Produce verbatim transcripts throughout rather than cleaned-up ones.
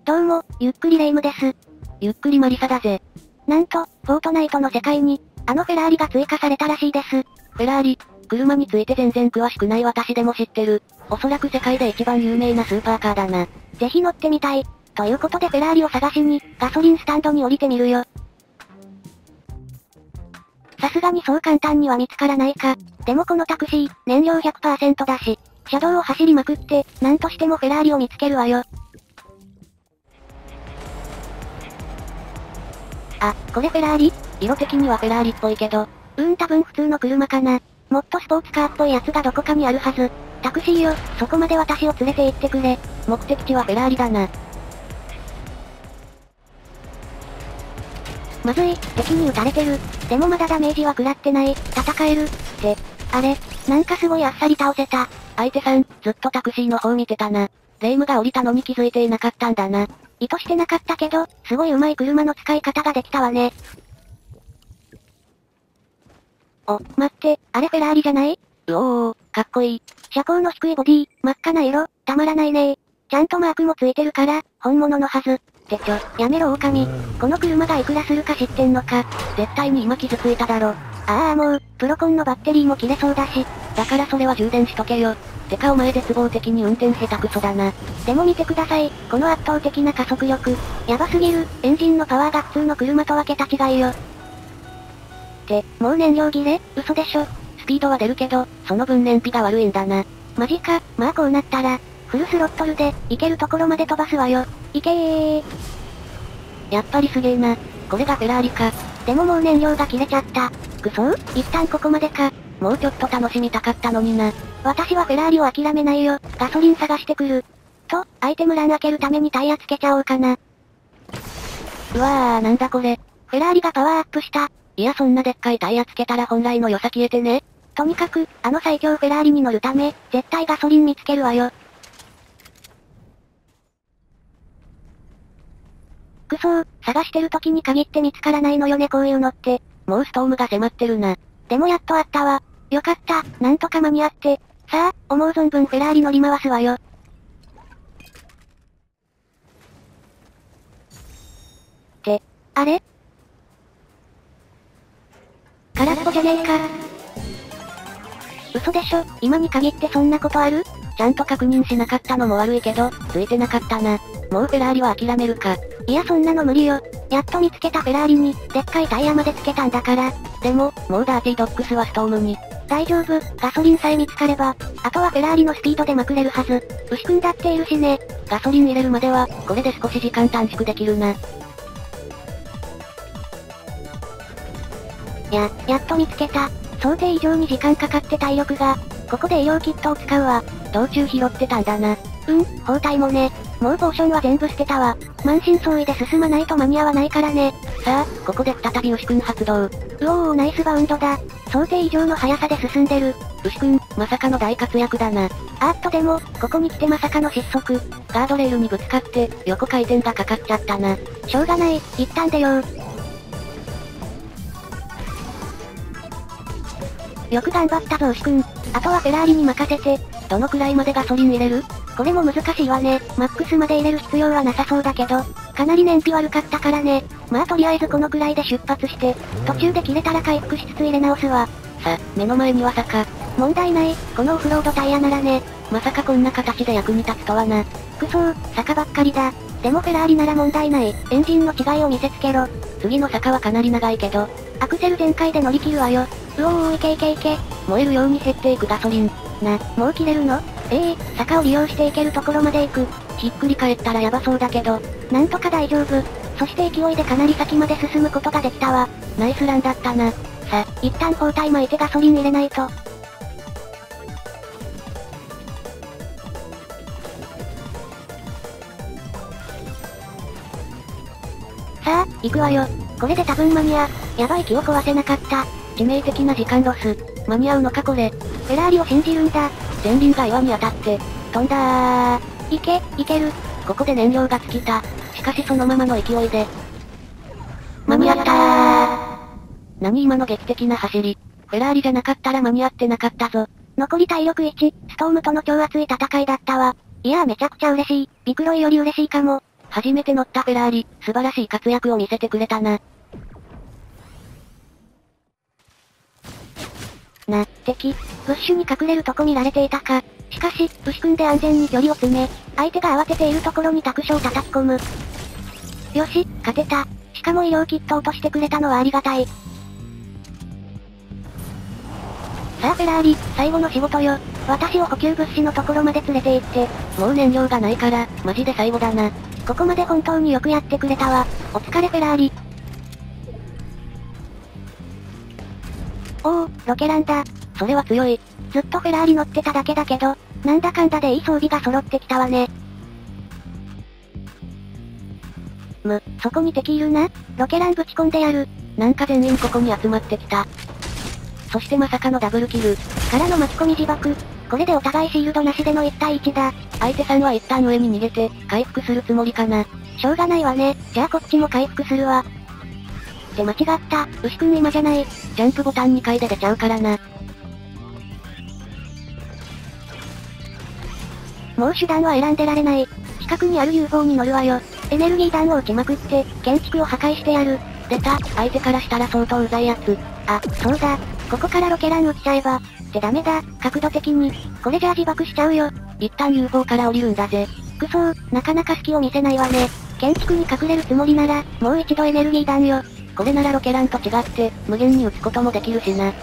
どうも、ゆっくりレ夢ムです。 ゆっくりマリサだぜ。 なんと、フォートナイトの世界に、あのフェラーリが追加されたらしいです。フェラーリ、車について全然詳しくない私でも知ってる。おそらく世界で一番有名なスーパーカーだな。 ぜひ乗ってみたい。ということでフェラーリを探しに、ガソリンスタンドに降りてみるよ。さすがにそう簡単には見つからないか。でもこのタクシー、燃料 ひゃくパーセント だし、車道を走りまくって、なんとしてもフェラーリを見つけるわよ。あ、これフェラーリ？ 色的にはフェラーリっぽいけど。 うーん多分普通の車かな。もっとスポーツカーっぽいやつがどこかにあるはず。タクシーよ、そこまで私を連れて行ってくれ。 目的地はフェラーリだな。 まずい、敵に撃たれてる。でもまだダメージは食らってない。戦える。って、あれ、なんかすごいあっさり倒せた。 相手さん、ずっとタクシーの方見てたな。レ夢ムが降りたのに気づいていなかったんだな。 意図してなかったけど、すごい上手い車の使い方ができたわね。お、待って、あれフェラーリじゃない？ うおー、かっこいい。 車高の低いボディ、真っ赤な色、たまらないね。ちゃんとマークもついてるから、本物のはず。ってちょ、やめろ狼。この車がいくらするか知ってんのか。 絶対に今傷ついただろ。 ああもう、プロコンのバッテリーも切れそうだし。 だからそれは充電しとけよ。てかお前絶望的に運転下手くそだな。 でも見てください、この圧倒的な加速力。やばすぎる、エンジンのパワーが普通の車とは桁違いよ。って、もう燃料切れ？嘘でしょ。 スピードは出るけど、その分燃費が悪いんだな。 マジか、まあこうなったら、フルスロットルで、行けるところまで飛ばすわよ。行けー。 やっぱりすげえな。これがフェラーリか。 でももう燃料が切れちゃった。くそー、一旦ここまでか。 もうちょっと楽しみたかったのにな。 私はフェラーリを諦めないよ。ガソリン探してくる。と、アイテム欄開けるためにタイヤつけちゃおうかな。 うわー、なんだこれ。 フェラーリがパワーアップした。 いやそんなでっかいタイヤつけたら本来の良さ消えてね。 とにかく、あの最強フェラーリに乗るため、絶対ガソリン見つけるわよ。くそー、探してる時に限って見つからないのよねこういうのって。 もうストームが迫ってるな。 でもやっとあったわ。よかった、なんとか間に合って。さあ、思う存分フェラーリ乗り回すわよ。って、あれ？空っぽじゃねえか。嘘でしょ、今に限ってそんなことある？ ちゃんと確認しなかったのも悪いけど、ついてなかったな。もうフェラーリは諦めるか。 いやそんなの無理よ。やっと見つけたフェラーリに、でっかいタイヤまでつけたんだから。 でも、もうダーティードッグスはストームに。 大丈夫、ガソリンさえ見つかれば、あとはフェラーリのスピードでまくれるはず。牛くんだっているしね。 ガソリン入れるまでは、これで少し時間短縮できるな。 や、やっと見つけた。想定以上に時間かかって体力が。ここで栄養キットを使うわ。 道中拾ってたんだな。 うん、包帯もね。もうポーションは全部捨てたわ。満身創痍で進まないと間に合わないからね。 さあ、ここで再び牛くん発動。うおーナイスバウンドだ。想定以上の速さで進んでる。 牛くん、まさかの大活躍だな。 あーっとでも、ここに来てまさかの失速。 ガードレールにぶつかって、横回転がかかっちゃったな。 しょうがない、一旦出よう。よく頑張ったぞ牛くん。あとはフェラーリに任せて。 どのくらいまでガソリン入れる？ これも難しいわね。マックスまで入れる必要はなさそうだけど、かなり燃費悪かったからね。まあとりあえずこのくらいで出発して、途中で切れたら回復しつつ入れ直すわ。 さ、目の前には坂。 問題ない、このオフロードタイヤならね。 まさかこんな形で役に立つとはな。 くそー、坂ばっかりだ。でもフェラーリなら問題ない。エンジンの違いを見せつけろ。 次の坂はかなり長いけど、 アクセル全開で乗り切るわよ。うおーいけいけいけ。 燃えるように減っていくガソリン。 な、もう切れるの？ええー、坂を利用していけるところまで行く。 ひっくり返ったらヤバそうだけど、 なんとか大丈夫。そして勢いでかなり先まで進むことができたわ。 ナイスランだったな。 さ、一旦包帯巻いてガソリン入れないと。さあ、行くわよ。これで多分間に合う。やばい気を壊せなかった。 致命的な時間ロス。間に合うのかこれ。 フェラーリを信じるんだ。 前輪が岩に当たって、飛んだー。 いけ、いける。 ここで燃料が尽きた。しかしそのままの勢いで。 間に合ったー。 何今の劇的な走り。フェラーリじゃなかったら間に合ってなかったぞ。 残り体力いち、ストームとの超熱い戦いだったわ。いやーめちゃくちゃ嬉しい。ビクロイより嬉しいかも。 初めて乗ったフェラーリ、素晴らしい活躍を見せてくれたな。 な、敵、ブッシュに隠れるとこ見られていたか。しかし、牛組んで安全に距離を詰め、相手が慌てているところに卓書を叩き込む。よし、勝てた。しかも医療キット落としてくれたのはありがたい。さあフェラーリ、最後の仕事よ。私を補給物資のところまで連れて行って。 もう燃料がないから、マジで最後だな。 ここまで本当によくやってくれたわ。お疲れフェラーリ。おお、ロケランだ。 それは強い。 ずっとフェラーリ乗ってただけだけど、なんだかんだでいい装備が揃ってきたわね。む、そこに敵いるな。ロケランぶち込んでやる。 なんか全員ここに集まってきた。そしてまさかのダブルキル。 からの巻き込み自爆。これでお互いシールドなしでのいち対いちだ。 相手さんは一旦上に逃げて、回復するつもりかな。 しょうがないわね。じゃあこっちも回復するわ。って間違った。牛くん今じゃない。 ジャンプボタンにかいで出ちゃうからな。 もう手段は選んでられない。近くにある ユーフォー に乗るわよ。エネルギー弾を撃ちまくって、建築を破壊してやる。 出た、相手からしたら相当うざいやつ。 あ、そうだ。ここからロケラン撃っちゃえば。ってダメだ、角度的に。これじゃあ自爆しちゃうよ。 一旦 ユーフォー から降りるんだぜ。 くそー、なかなか隙を見せないわね。建築に隠れるつもりなら、もう一度エネルギー弾よ。 これならロケランと違って、無限に撃つこともできるしな。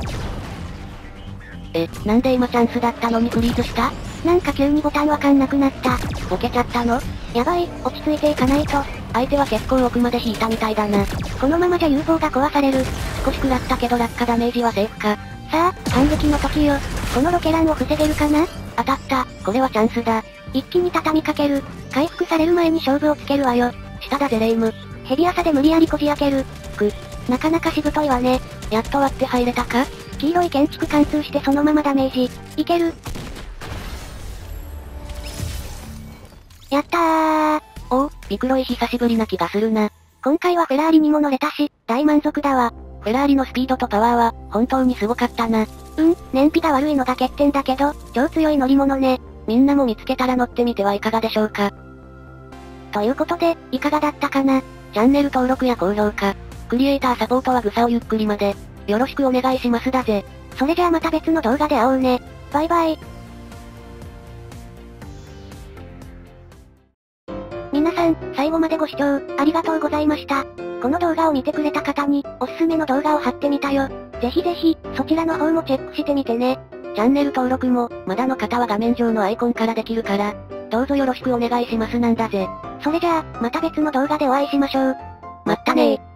え、なんで今チャンスだったのにフリーズした？ なんか急にボタンわかんなくなった。 ボケちゃったの？ やばい、落ち着いていかないと。 相手は結構奥まで引いたみたいだな。 このままじゃ ユーフォー が壊される。 少し食らったけど落下ダメージはセーフか。 さあ、反撃の時よ。このロケランを防げるかな？ 当たった、これはチャンスだ。 一気に畳みかける。回復される前に勝負をつけるわよ。 下だぜレイム。 ヘビ朝で無理やりこじ開ける。く、なかなかしぶといわね。 やっと割って入れたか？ 黄色い建築貫通してそのままダメージ。いける。やったー。 おお、ビクロイ久しぶりな気がするな。 今回はフェラーリにも乗れたし、大満足だわ。 フェラーリのスピードとパワーは、本当にすごかったな。 うん、燃費が悪いのが欠点だけど、超強い乗り物ね。 みんなも見つけたら乗ってみてはいかがでしょうか。 ということで、いかがだったかな？ チャンネル登録や高評価、クリエイターサポートはグサをゆっくりまで、よろしくお願いしますだぜ。 それじゃあまた別の動画で会おうね。バイバイ。皆さん、最後までご視聴、ありがとうございました。この動画を見てくれた方に、おすすめの動画を貼ってみたよ。ぜひぜひ、そちらの方もチェックしてみてね。 チャンネル登録も、まだの方は画面上のアイコンからできるから、どうぞよろしくお願いしますなんだぜ。 それじゃあ、また別の動画でお会いしましょう。 まったねー。